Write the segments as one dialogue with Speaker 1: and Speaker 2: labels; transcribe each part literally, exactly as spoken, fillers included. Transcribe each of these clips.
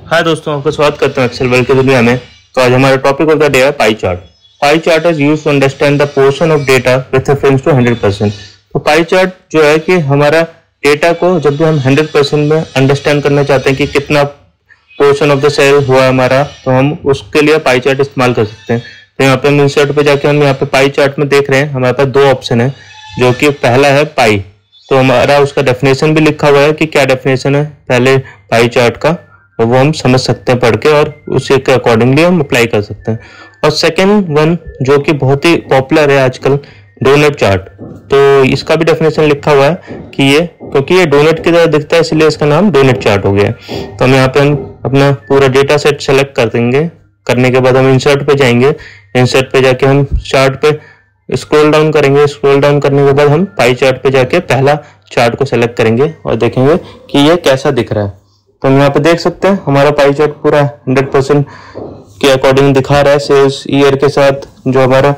Speaker 1: हाय दोस्तों, आपका स्वागत करता हूँ एक्सेल वर्ल्ड की दुनिया में। तो आज हमारा टॉपिक ऑफ द डे है pie chart. Pie chart is used to understand the portion of data with reference to hundred percent. तो पाई चार्ट जो है कि हमारा डेटा को जब भी हम हंड्रेड परसेंट में अंडरस्टैंड करना चाहते हैं कि कितना पोर्शन ऑफ द सेल हुआ हमारा, तो हम उसके लिए पाई चार्ट इस्तेमाल कर सकते हैं। तो यहाँ पे हम इंसर्ट पे जाके हम यहाँ पे पाई चार्ट में देख रहे हैं, हमारे पास दो ऑप्शन है, जो कि पहला है पाई। तो हमारा उसका डेफिनेशन भी लिखा हुआ है कि क्या डेफिनेशन है पहले पाई चार्ट का, तो वो हम समझ सकते हैं पढ़ के, और उसी के अकॉर्डिंगली हम अप्लाई कर सकते हैं। और सेकंड वन जो कि बहुत ही पॉपुलर है आजकल, डोनट चार्ट। तो इसका भी डेफिनेशन लिखा हुआ है कि ये क्योंकि ये डोनट की तरह दिखता है इसलिए इसका नाम डोनट चार्ट हो गया। तो हम यहाँ पे हम अपना पूरा डेटा सेट सेलेक्ट कर देंगे। करने के बाद हम इंसर्ट पे जाएंगे। इंसर्ट पे जाके हम चार्ट पे स्क्रॉल डाउन करेंगे। स्क्रॉल डाउन करने के बाद हम पाई चार्ट पे जाके पहला चार्ट को सेलेक्ट करेंगे और देखेंगे कि ये कैसा दिख रहा है। तो हम यहाँ पे देख सकते हैं हमारा पाई चार्ट पूरा हंड्रेड परसेंट के अकॉर्डिंग दिखा रहा है। सेल्स ईयर के साथ जो हमारा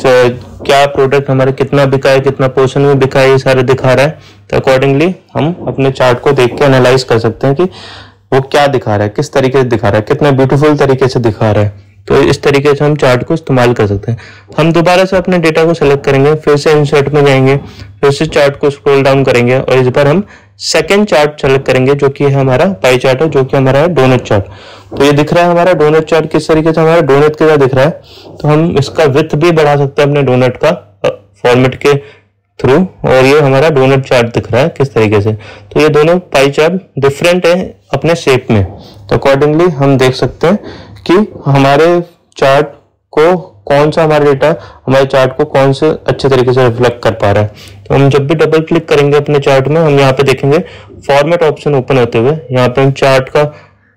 Speaker 1: क्या प्रोडक्ट हमारा कितना बिका है, कितना पोर्शन में बिका है, ये सारे दिखा रहा है। तो अकॉर्डिंगली हम अपने चार्ट को देख के एनालाइज कर सकते हैं कि वो क्या दिखा रहा है, किस तरीके से दिखा रहा है, कितना ब्यूटीफुल तरीके से दिखा रहा है। तो इस तरीके से हम चार्ट को इस्तेमाल कर सकते हैं। हम दोबारा से अपने डेटा को सेलेक्ट करेंगे, फिर से इंसर्ट में जाएंगे, फिर से चार्ट को स्क्रॉल डाउन करेंगे और इस बार हम सेकंड चार्ट सेलेक्ट करेंगे जो कि है हमारा पाई चार्ट है, जो कि हमारा है डोनट चार्ट। तो ये दिख रहा है हमारा डोनट चार्ट किस तरीके से हमारा डोनट के साथ दिख रहा है। तो हम इसका विड्थ भी बढ़ा सकते हैं अपने डोनट का फॉर्मेट के थ्रू, और ये हमारा डोनट चार्ट दिख रहा है किस तरीके से। तो ये दोनों पाई चार्ट डिफरेंट है अपने शेप में। तो अकॉर्डिंगली हम देख सकते हैं कि हमारे चार्ट को कौन सा हमारा डेटा हमारे चार्ट को कौन से अच्छे तरीके से रिफ्लेक्ट कर पा रहा है। तो हम जब भी डबल क्लिक करेंगे अपने चार्ट में, हम यहाँ पे देखेंगे फॉर्मेट ऑप्शन ओपन होते हुए, यहाँ पे हम चार्ट का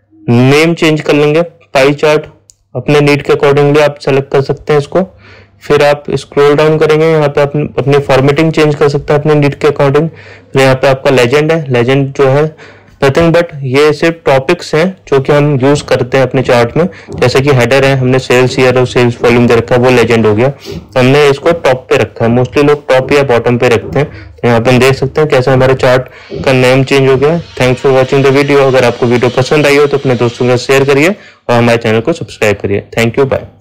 Speaker 1: नेम चेंज कर लेंगे। पाई चार्ट अपने नीड के अकॉर्डिंगली आप सेलेक्ट कर सकते हैं इसको। फिर आप स्क्रॉल डाउन करेंगे, यहाँ पे आप अपनी फॉर्मेटिंग चेंज कर सकते हैं अपने नीड के अकॉर्डिंग। फिर यहाँ पे आपका लेजेंड है। लेजेंड जो है नथिंग बट ये सिर्फ टॉपिक्स हैं जो कि हम यूज करते हैं अपने चार्ट में। जैसे कि हेडर है, हमने सेल्स ईयर और सेल्स वॉल्यूम दे रखा है, वो लेजेंड हो गया। तो हमने इसको टॉप पे रखा है। मोस्टली लोग टॉप या बॉटम पे रखते हैं। तो यहाँ पे हम देख सकते हैं कैसे हमारे चार्ट का नेम चेंज हो गया। Thanks for watching the video. अगर आपको वीडियो पसंद आई हो तो अपने दोस्तों के साथ शेयर करिए और हमारे चैनल को सब्सक्राइब करिए। Thank you, bye.